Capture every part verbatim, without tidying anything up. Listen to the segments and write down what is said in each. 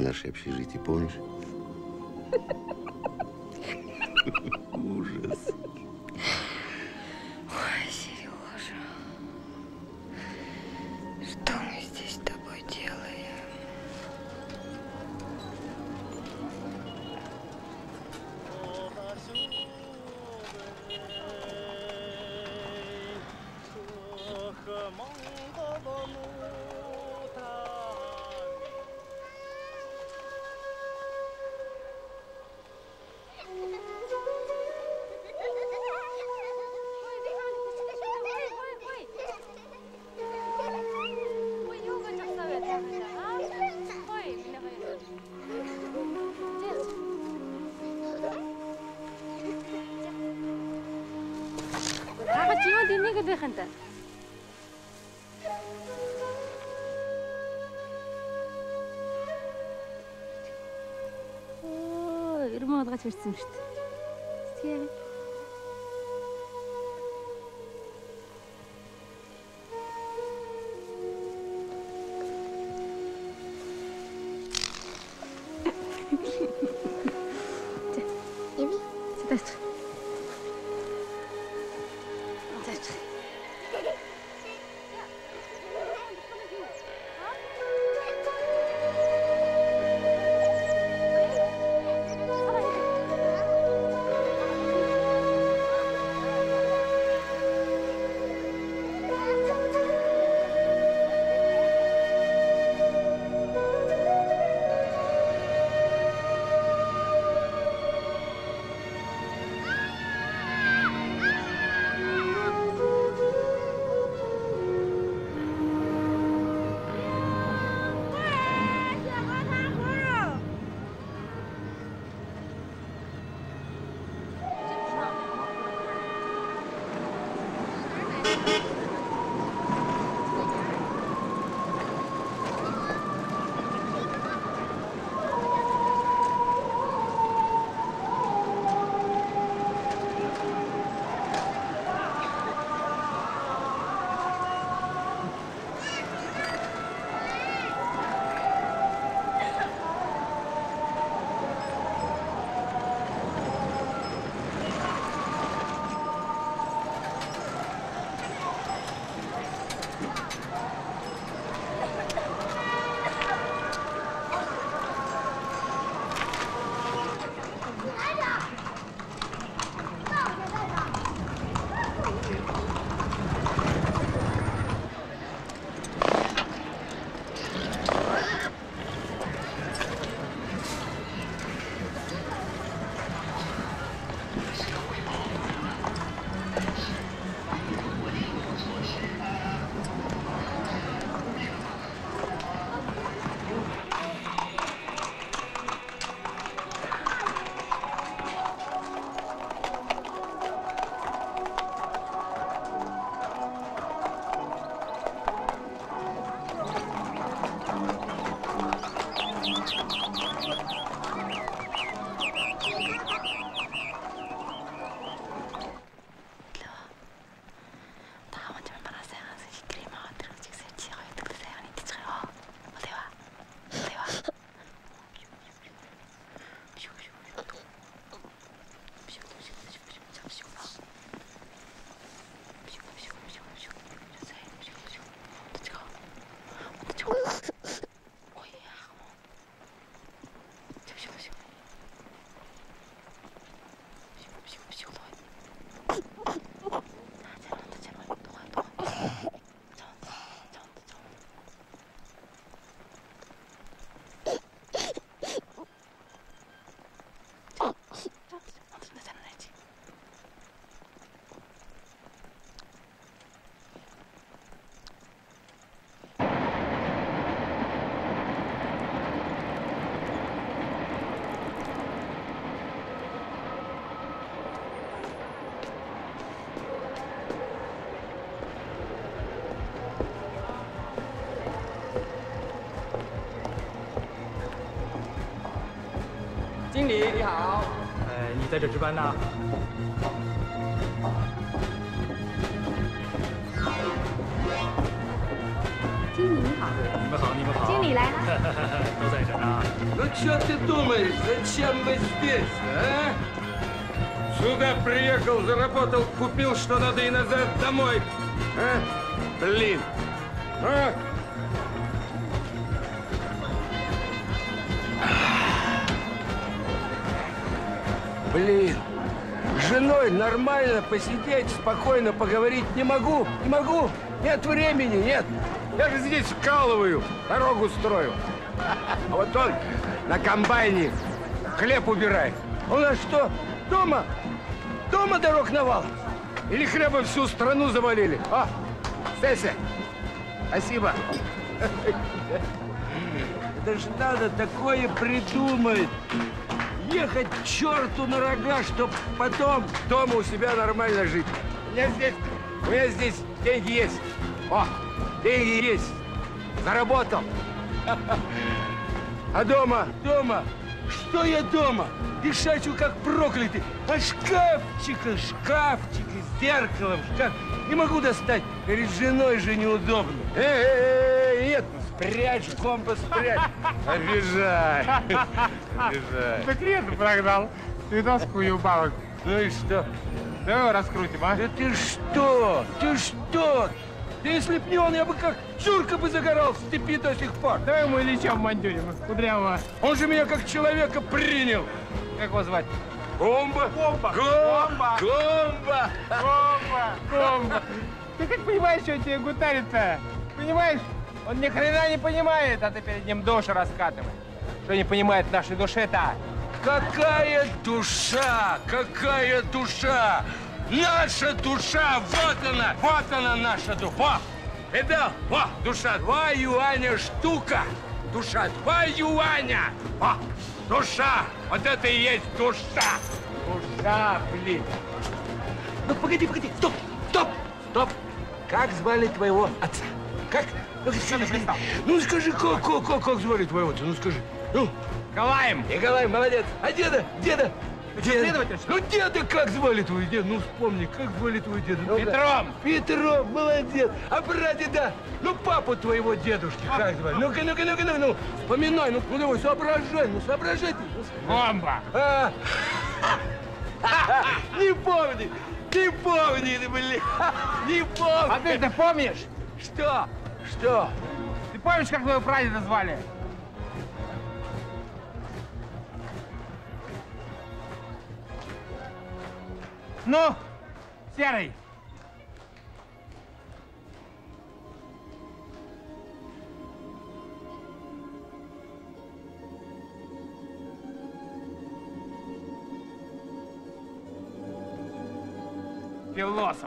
наше общежитие, помнишь? Ужас. Ой, Сережа, что мы здесь с тобой делаем? انت ой ирмаадга чирсэн шүү дээ. Сэтгэе. Иви. Тэтэч. 经理你好，呃，你在这值班呢？ 经理你好， 你们好，你们好， 经理来了， 都在这呢。 Ну что ты думаешь, зачем мы здесь, а? Сюда приехал, заработал, купил, что надо, и назад домой. А? Блин. А? Блин. С женой нормально посидеть, спокойно поговорить не могу. Не могу. Нет времени, нет. Я же здесь вкалываю, дорогу строю. А вот он на комбайне хлеб убирает. У нас что, дома? Дома дорог навал? Или хлеба всю страну завалили? О, Стеся, спасибо. Это же надо такое придумать. Ехать к черту на рога, чтоб потом дома у себя нормально жить. У меня здесь, у меня здесь деньги есть. О, деньги есть. Заработал. А дома, дома, что я дома? Дышачу как проклятый. А шкафчика, шкафчик с зеркалом, шкаф. Не могу достать. Перед женой же неудобно. Эй, нет, спрячь, компас спрячь. Обижай. Обижай. Ты клиента прогнал. Ты доску ебал. Ну и что? Давай его раскрутим, а? Да ты что? Ты что? Да если б не он, я бы как чурка бы загорал в степи до сих пор. Давай ему Ильича вмандюрим, кудрявого. Он же меня как человека принял. Как его звать? Комба. Комба. Комба. Комба. Комба. Комба. Ты как понимаешь, что он тебе гутарит-то? Понимаешь? Он ни хрена не понимает, а ты перед ним душу раскатываешь. Что не понимает в нашей душе-то? Какая душа? Какая душа? Наша душа! Вот она! Вот она наша душа! Во! Видал? Во! Душа! Два юаня штука! Душа! Два юаня! Во! Душа! Вот это и есть душа! Душа, блин! Ну, погоди, погоди! Стоп! Стоп! Стоп! Как звали твоего отца? Как? Ну, скажи, скажи. Ну, скажи, как, как, как, как звали твоего отца? Ну, скажи. Ну. Николаем! Николай, молодец! А деда? Деда? Следователь, что Ну, деда как звали твой деда? Ну, вспомни, как звали твой деда? Ну, Петром! Петров, молодец! А прадеда? Ну, папу твоего дедушки как звали? Ну-ка, ну-ка, ну-ка, ну-ка, ну, вспоминай, ну, ну, давай, соображай, ну, соображай ты. Бомба! А? Не помни, не помни, блин, не помни. А ты-то помнишь? Что? Что? Ты помнишь, как твоего прадеда звали? Ну, Серый. Философ.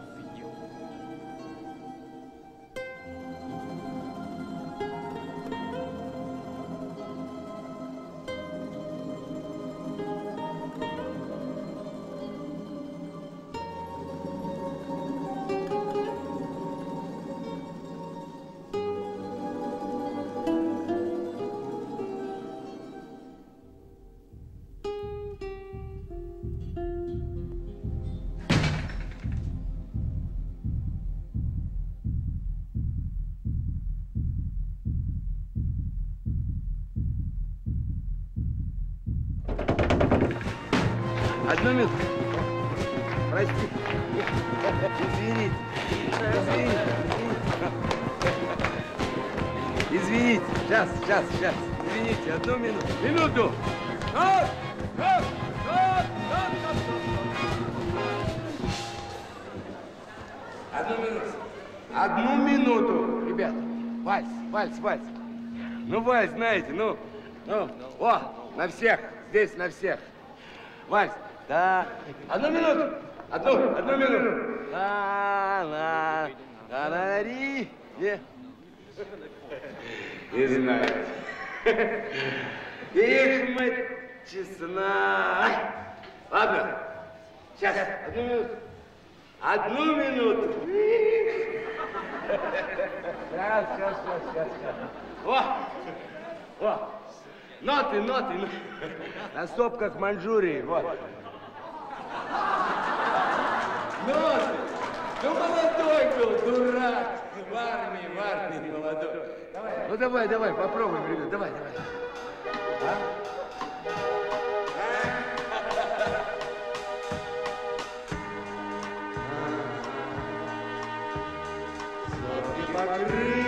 Одну минуту. Прости. Извините. Извините. Извините. Сейчас, сейчас, сейчас. Извините, одну минуту. Минуту. Стоп! Стоп! Стоп! Стоп! Стоп! Стоп! Одну минуту. Одну минуту. Ребята, вальс, вальс, вальс. Ну, вальс, знаете, ну, ну, о, на всех, здесь на всех. Вальс. Да. Одну минуту. Одну, одну минуту. Да, да, да, да, ри. Не. Не знаю. Эх, мать честна. Ладно. Сейчас. Одну минуту. Одну минуту. Сейчас, сейчас, сейчас, сейчас, сейчас. О! О! Ноты, ноты, ноты. На сопках Маньчжурии, вот. Ноты. Ну, молодой был, дурак. В армии, в армии молодой. Давай. Ну, давай, давай, попробуем, ребят, давай, давай. А? покрыть.